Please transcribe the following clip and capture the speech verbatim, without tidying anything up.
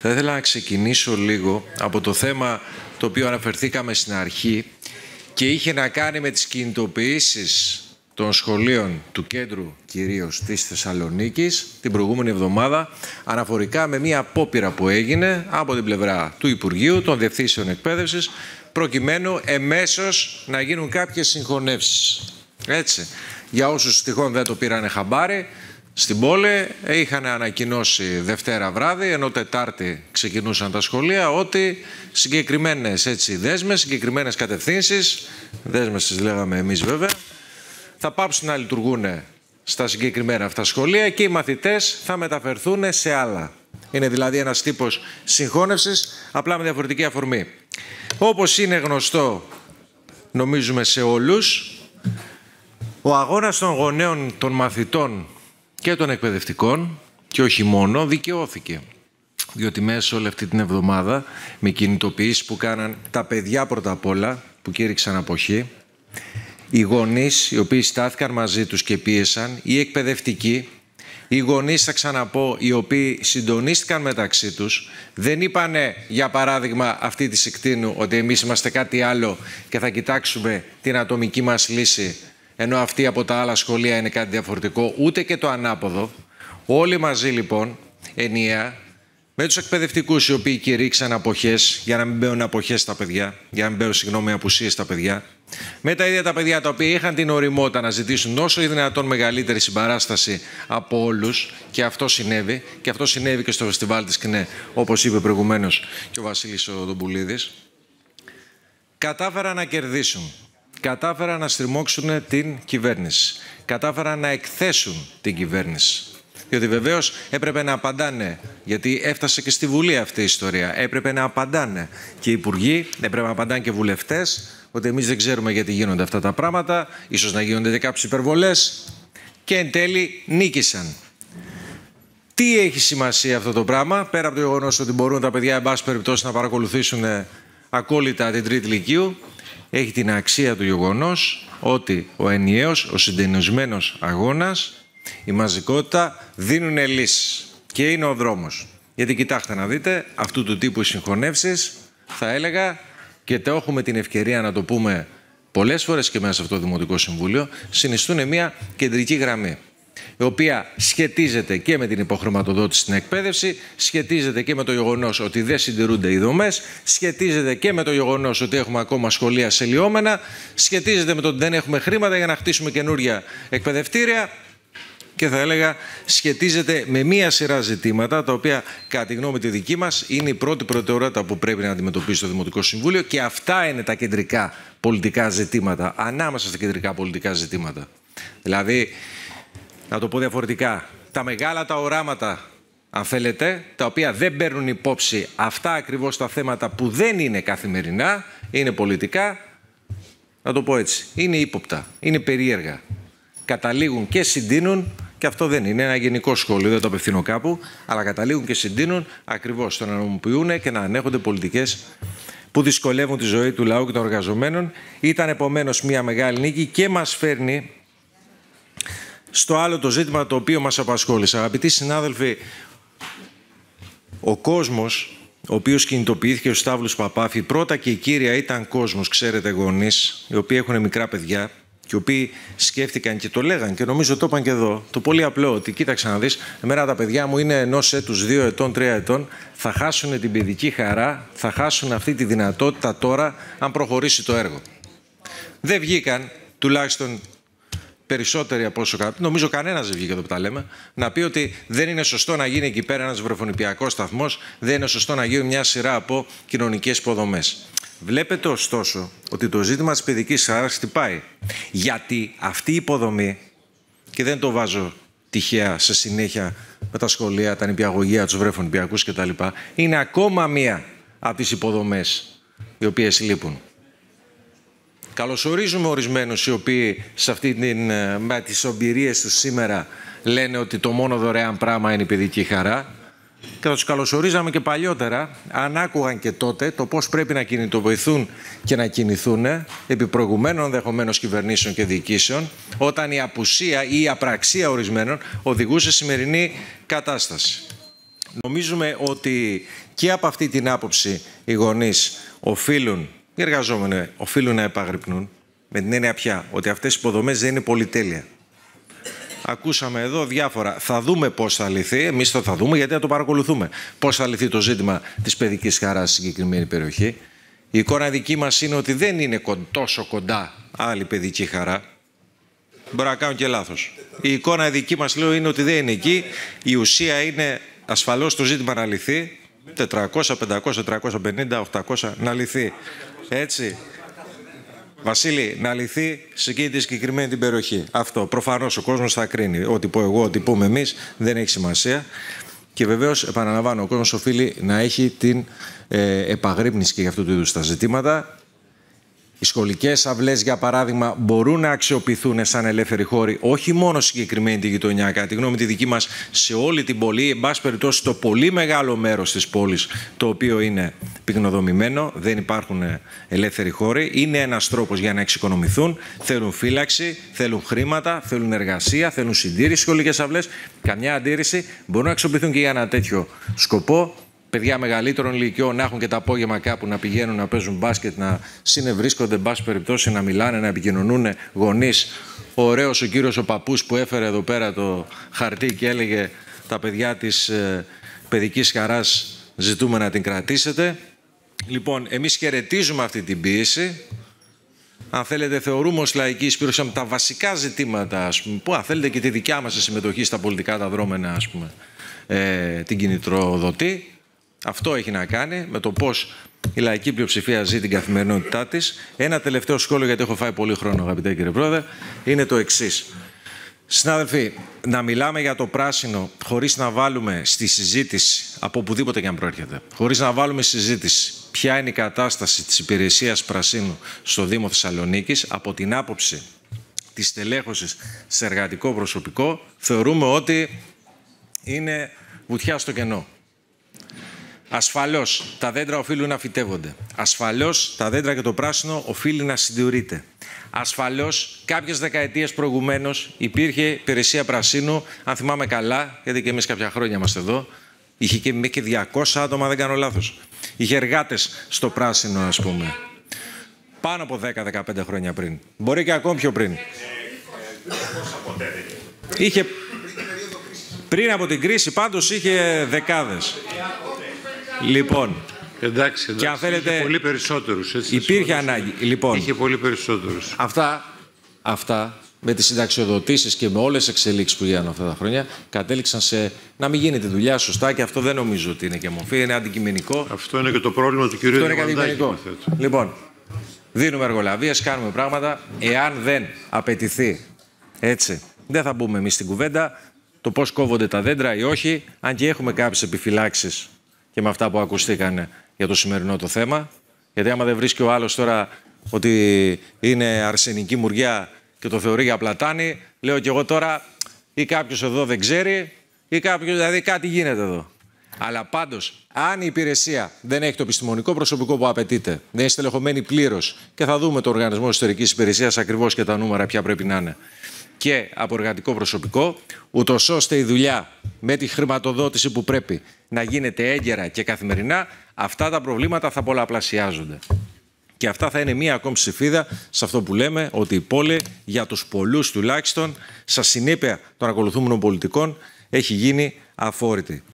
Θα ήθελα να ξεκινήσω λίγο από το θέμα το οποίο αναφερθήκαμε στην αρχή και είχε να κάνει με τις κινητοποιήσεις των σχολείων του κέντρου κυρίως της Θεσσαλονίκης την προηγούμενη εβδομάδα αναφορικά με μια απόπειρα που έγινε από την πλευρά του Υπουργείου των Διευθύνσεων Εκπαίδευσης προκειμένου εμέσως να γίνουν κάποιες συγχωνεύσεις. Έτσι, για όσους τυχόν δεν το πήρανε χαμπάρι, στην πόλη είχαν ανακοινώσει Δευτέρα βράδυ, ενώ Τετάρτη ξεκινούσαν τα σχολεία, ότι συγκεκριμένες έτσι, δέσμες, συγκεκριμένες κατευθύνσεις, δέσμες τις λέγαμε εμείς βέβαια, θα πάψουν να λειτουργούν στα συγκεκριμένα αυτά σχολεία και οι μαθητές θα μεταφερθούν σε άλλα. Είναι δηλαδή ένας τύπος συγχώνευσης, απλά με διαφορετική αφορμή. Όπως είναι γνωστό, νομίζουμε σε όλους, ο αγώνας των γονέων, των μαθητών και των εκπαιδευτικών, και όχι μόνο, δικαιώθηκε. Διότι μέσα όλη αυτή την εβδομάδα, με κινητοποιήσεις που κάναν τα παιδιά πρώτα απ' όλα, που κήρυξαν αποχή, οι γονείς οι οποίοι στάθηκαν μαζί τους και πίεσαν, οι εκπαιδευτικοί, οι γονείς, θα ξαναπώ, οι οποίοι συντονίστηκαν μεταξύ τους, δεν είπανε, για παράδειγμα, αυτή τη Σικτίνου, ότι εμείς είμαστε κάτι άλλο και θα κοιτάξουμε την ατομική μας λύση, ενώ αυτοί από τα άλλα σχολεία είναι κάτι διαφορετικό, ούτε και το ανάποδο. Όλοι μαζί λοιπόν, ενιαία, με τους εκπαιδευτικούς οι οποίοι κηρύξαν αποχές, για να μην μπαίνουν αποχές στα παιδιά, για να μην μπαίνουν, συγγνώμη, απουσίες στα παιδιά, με τα ίδια τα παιδιά τα οποία είχαν την ωριμότητα να ζητήσουν όσο ή δυνατόν μεγαλύτερη συμπαράσταση από όλους, και αυτό συνέβη, και αυτό συνέβη και στο φεστιβάλ της ΚΝΕ, όπως είπε προηγουμένως και ο Βασίλης ο Δομπουλίδης, κατάφεραν να κερδίσουν. Κατάφεραν να στριμώξουν την κυβέρνηση. Κατάφεραν να εκθέσουν την κυβέρνηση. Διότι βεβαίως έπρεπε να απαντάνε, γιατί έφτασε και στη Βουλή αυτή η ιστορία. Έπρεπε να απαντάνε και οι υπουργοί, έπρεπε να απαντάνε και βουλευτές, ότι εμείς δεν ξέρουμε γιατί γίνονται αυτά τα πράγματα, ίσως να γίνονται και κάποιες υπερβολές, και εν τέλει νίκησαν. Τι έχει σημασία αυτό το πράγμα, πέρα από το γεγονός ότι μπορούν τα παιδιά, εν πάση περιπτώσει, να παρακολουθήσουν ακόλυτα την τρίτη λυκείου, έχει την αξία του γεγονός ότι ο ενιαίος, ο συντονισμένος αγώνας, η μαζικότητα δίνουν λύσεις και είναι ο δρόμος. Γιατί κοιτάξτε να δείτε, αυτού του τύπου οι συγχωνεύσεις, θα έλεγα, και το έχουμε την ευκαιρία να το πούμε πολλές φορές και μέσα σε αυτό το Δημοτικό Συμβούλιο, συνιστούν μια κεντρική γραμμή, η οποία σχετίζεται και με την υποχρηματοδότηση στην εκπαίδευση, σχετίζεται και με το γεγονός ότι δεν συντηρούνται οι δομές, σχετίζεται και με το γεγονός ότι έχουμε ακόμα σχολεία σελιώμενα, σχετίζεται με το ότι δεν έχουμε χρήματα για να χτίσουμε καινούργια εκπαιδευτήρια και θα έλεγα σχετίζεται με μία σειρά ζητήματα, τα οποία κατά τη γνώμη τη δική μας είναι η πρώτη προτεραιότητα που πρέπει να αντιμετωπίσει το Δημοτικό Συμβούλιο, και αυτά είναι τα κεντρικά πολιτικά ζητήματα, ανάμεσα στα κεντρικά πολιτικά ζητήματα. Δηλαδή, να το πω διαφορετικά, τα μεγάλα τα οράματα, αν θέλετε, τα οποία δεν παίρνουν υπόψη αυτά ακριβώς τα θέματα που δεν είναι καθημερινά, είναι πολιτικά, να το πω έτσι, είναι ύποπτα, είναι περίεργα. Καταλήγουν και συντείνουν, και αυτό δεν είναι ένα γενικό σχόλιο, δεν το απευθύνω κάπου, αλλά καταλήγουν και συντείνουν ακριβώς στο να νομιμοποιούν και να ανέχονται πολιτικές που δυσκολεύουν τη ζωή του λαού και των εργαζομένων. Ήταν επομένως μια μεγάλη νίκη και μας φέρνει στο άλλο το ζήτημα το οποίο μας απασχόλησε. Αγαπητοί συνάδελφοι, ο κόσμος, ο οποίος κινητοποιήθηκε ο Σταύλος Παπάφη, πρώτα και η κύρια ήταν κόσμος, ξέρετε, γονείς, οι οποίοι έχουν μικρά παιδιά και οι οποίοι σκέφτηκαν και το λέγαν, και νομίζω το είπαν και εδώ, το πολύ απλό, ότι κοίταξε να δεις, εμένα τα παιδιά μου είναι ενός έτους, δύο ετών, τρία ετών, θα χάσουν την παιδική χαρά, θα χάσουν αυτή τη δυνατότητα τώρα, αν προχωρήσει το έργο. Δεν βγήκαν, τουλάχιστον περισσότεροι από όσο κάτω, νομίζω κανένας δεν βγήκε εδώ που τα λέμε, να πει ότι δεν είναι σωστό να γίνει εκεί πέρα ένας βρεφονιπιακός σταθμός, δεν είναι σωστό να γίνει μια σειρά από κοινωνικές υποδομές. Βλέπετε ωστόσο ότι το ζήτημα της παιδικής χαράς χτυπάει. Γιατί αυτή η υποδομή, και δεν το βάζω τυχαία σε συνέχεια με τα σχολεία, τα νηπιαγωγεία, τους βρεφονιπιακούς κτλ., είναι ακόμα μία από τις υποδομές οι οποίες λείπουν. Καλωσορίζουμε ορισμένους οι οποίοι σε αυτή την, με τις εμπειρίες τους σήμερα λένε ότι το μόνο δωρεάν πράγμα είναι η παιδική χαρά, και θα τους καλωσορίζαμε και παλιότερα αν άκουγαν και τότε το πώς πρέπει να κινητοποιηθούν και να κινηθούν επί προηγουμένων ενδεχομένως κυβερνήσεων και διοικήσεων, όταν η απουσία ή η απραξία ορισμένων οδηγούσε σημερινή κατάσταση. Νομίζουμε ότι Και από αυτή την άποψη οι γονείς οφείλουν, οι εργαζόμενοι οφείλουν να επαγρυπνούν, με την έννοια πια ότι αυτές οι υποδομές δεν είναι πολυτέλεια. Ακούσαμε εδώ διάφορα. Θα δούμε πώς θα λυθεί. Εμείς το θα δούμε γιατί θα το παρακολουθούμε. Πώς θα λυθεί το ζήτημα της παιδικής χαράς στη συγκεκριμένη περιοχή. Η εικόνα δική μας είναι ότι δεν είναι τόσο κοντά άλλη παιδική χαρά. Μπορεί να κάνουν και λάθος. Η εικόνα δική μας, λέω, είναι ότι δεν είναι εκεί. Η ουσία είναι ασφαλώς το ζήτημα να λυθεί. τετρακόσια, πεντακόσια, τριακόσια πενήντα, οκτακόσια να λυθεί. Έτσι. Βασίλη, να λυθεί σε εκείνη τη συγκεκριμένη την περιοχή. Αυτό. Προφανώς ο κόσμος θα κρίνει. Ό,τι πω εγώ, ό,τι πούμε εμείς, δεν έχει σημασία. Και βεβαίως, επαναλαμβάνω, ο κόσμος οφείλει να έχει την ε, επαγρύπνηση και για αυτού του είδους τα ζητήματα. Οι σχολικές αυλές, για παράδειγμα, μπορούν να αξιοποιηθούν σαν ελεύθεροι χώροι, όχι μόνο συγκεκριμένη τη γειτονιά, κατά τη γνώμη τη δική μας, σε όλη την πόλη, εν πάση περιπτώσει, το πολύ μεγάλο μέρος της πόλης, το οποίο είναι πυκνοδομημένο, δεν υπάρχουν ελεύθεροι χώροι. Είναι ένας τρόπος για να εξοικονομηθούν. Θέλουν φύλαξη, θέλουν χρήματα, θέλουν εργασία, θέλουν συντήρηση σχολικές αυλές. Καμιά αντίρρηση. Μπορούν να αξιοποιηθούν και για ένα τέτοιο σκοπό. Παιδιά μεγαλύτερων ηλικιών να έχουν και τα απόγευμα κάπου να πηγαίνουν να παίζουν μπάσκετ, να συνευρίσκονται, εν πάση περιπτώσει, να μιλάνε, να επικοινωνούν γονείς. Ο ωραίος ο κύριος ο παππούς που έφερε εδώ πέρα το χαρτί και έλεγε τα παιδιά της ε, παιδικής χαράς ζητούμε να την κρατήσετε. Λοιπόν, εμείς χαιρετίζουμε αυτή την πίεση. Αν θέλετε, θεωρούμε ως λαϊκή εισπήρωση τα βασικά ζητήματα, ας πούμε, που αν θέλετε και τη δικιά μας συμμετοχή στα πολιτικά τα δρόμενα, ας πούμε, ε, την κινητροδοτεί. Αυτό έχει να κάνει με το πώς η λαϊκή πλειοψηφία ζει την καθημερινότητά της. Ένα τελευταίο σχόλιο, γιατί έχω φάει πολύ χρόνο, αγαπητέ κύριε Πρόεδρε, είναι το εξής. Συνάδελφοι, να μιλάμε για το πράσινο χωρίς να βάλουμε στη συζήτηση, από οπουδήποτε και αν προέρχεται, χωρίς να βάλουμε στη συζήτηση ποια είναι η κατάσταση της υπηρεσίας πρασίνου στο Δήμο Θεσσαλονίκης, από την άποψη της τελέχωσης σε εργατικό προσωπικό, θεωρούμε ότι είναι βουτιά στο κενό. Ασφαλώς τα δέντρα οφείλουν να φυτεύονται. Ασφαλώς τα δέντρα και το πράσινο οφείλει να συντηρείται. Ασφαλώς κάποιες δεκαετίες προηγουμένως υπήρχε υπηρεσία πρασίνου, αν θυμάμαι καλά, γιατί και εμείς κάποια χρόνια είμαστε εδώ, είχε και μέχρι διακόσια άτομα, δεν κάνω λάθος. Είχε εργάτες στο πράσινο, ας πούμε. Πάνω από δέκα με δεκαπέντε χρόνια πριν. Μπορεί και ακόμη πιο πριν. Είχε... Πριν από την κρίση πάντως είχε δεκάδες. Λοιπόν, εντάξει, εντάξει. Και αν θέλετε, είχε πολύ περισσότερους. Έτσι, υπήρχε ανάγκη. Λοιπόν, είχε πολύ περισσότερους. Αυτά, αυτά με τις συνταξιοδοτήσεις και με όλες τις εξελίξεις που γίνανε αυτά τα χρόνια κατέληξαν σε να μην γίνει τη δουλειά σωστά και αυτό δεν νομίζω ότι είναι και μορφή, είναι αντικειμενικό. Αυτό είναι και το πρόβλημα του κυρίου Διαμαντάκη. Λοιπόν, δίνουμε εργολαβίες, κάνουμε πράγματα. Εάν δεν απαιτηθεί έτσι, δεν θα μπούμε εμείς στην κουβέντα το πώς κόβονται τα δέντρα ή όχι, αν και έχουμε κάποιες επιφυλάξεις και με αυτά που ακουστήκαν για το σημερινό το θέμα. Γιατί άμα δεν βρίσκει ο άλλος τώρα ότι είναι αρσενική μουριά και το θεωρεί για πλατάνη, λέω κι εγώ τώρα ή κάποιος εδώ δεν ξέρει ή κάποιος, δηλαδή κάτι γίνεται εδώ. Αλλά πάντως, αν η υπηρεσία δεν έχει το επιστημονικό προσωπικό που απαιτείται, δεν είναι στελεχωμένη πλήρως και θα δούμε το Οργανισμό Εσωτερικής Υπηρεσίας ακριβώς και τα νούμερα ποια πρέπει να είναι, και από εργατικό προσωπικό, ούτως ώστε η δουλειά με τη χρηματοδότηση που πρέπει να γίνεται έγκαιρα και καθημερινά, αυτά τα προβλήματα θα πολλαπλασιάζονται. Και αυτά θα είναι μία ακόμη ψηφίδα σε αυτό που λέμε ότι η πόλη για τους πολλούς τουλάχιστον, στα συνέπεια των ακολουθούμενων πολιτικών, έχει γίνει αφόρητη.